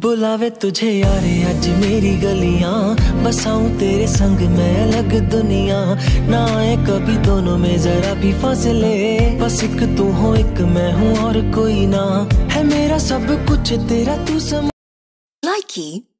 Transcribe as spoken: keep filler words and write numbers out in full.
बुलावे तुझे यारे आज मेरी गलियां, बसाऊं तेरे संग मैं अलग दुनिया। ना आए कभी दोनों में जरा भी फासले, बस एक तू हो एक मैं हूँ और कोई ना। है मेरा सब कुछ तेरा तू सम। Likey